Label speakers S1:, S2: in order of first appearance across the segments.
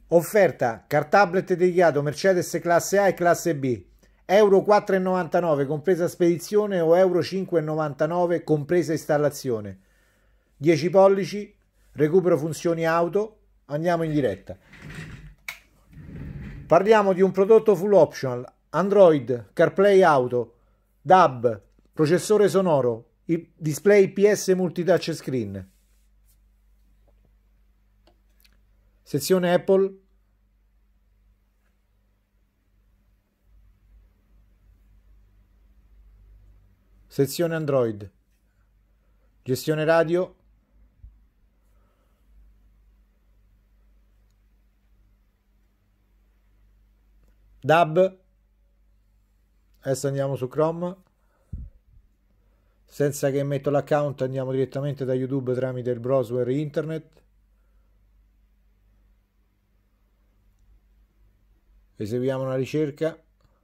S1: Offerta car tablet dedicato Mercedes classe A e classe B. Euro 4,99 compresa spedizione o euro 5,99 compresa installazione. 10 pollici, recupero funzioni auto. Andiamo in diretta. Parliamo di un prodotto full optional, Android, CarPlay Auto, DAB, processore sonoro, display IPS multitouch screen. Sezione Apple. Sezione Android. Gestione radio. DAB. Adesso andiamo su Chrome. Senza che metto l'account andiamo direttamente da YouTube tramite il browser internet. Eseguiamo una ricerca.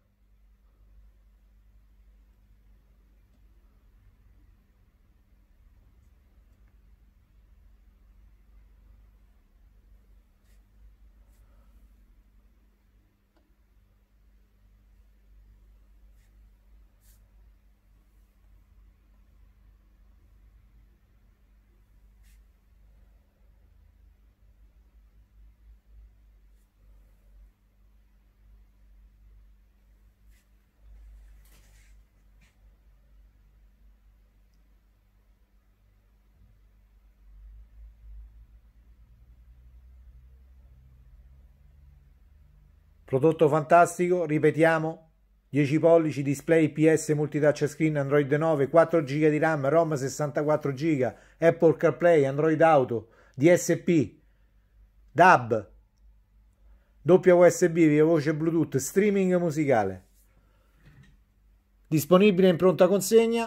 S1: Prodotto fantastico, ripetiamo, 10 pollici, display IPS multitouch screen, Android 9, 4 GB di RAM, ROM 64 GB, Apple CarPlay, Android Auto, DSP, DAB, doppia USB, via voce Bluetooth, streaming musicale. Disponibile in pronta consegna.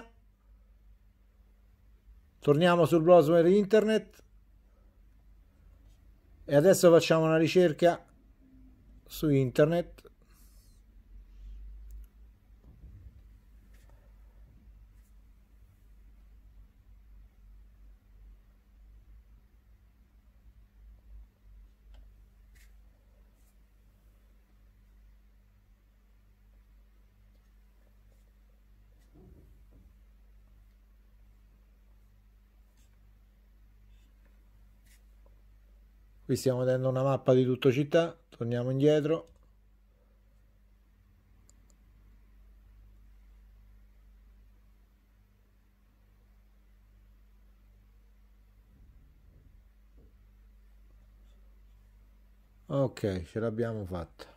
S1: Torniamo sul browser internet e adesso facciamo una ricerca su internet. Qui stiamo vedendo una mappa di tutto città. Torniamo indietro. Ok, ce l'abbiamo fatta.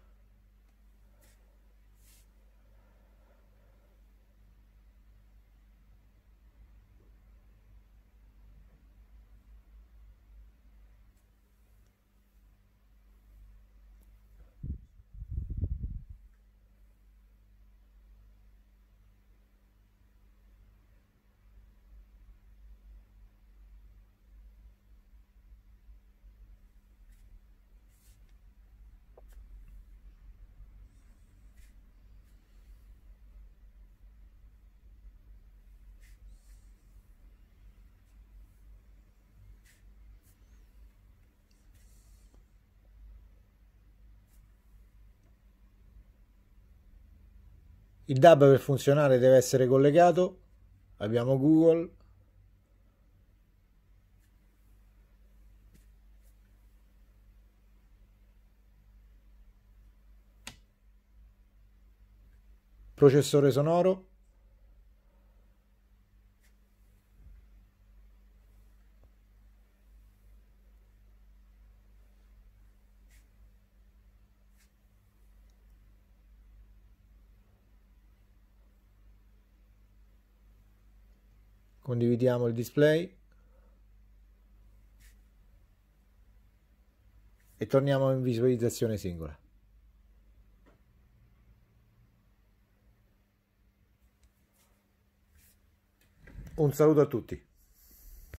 S1: Il DAB per funzionare deve essere collegato. Abbiamo Google. Processore sonoro. Condividiamo il display e torniamo in visualizzazione singola. Un saluto a tutti.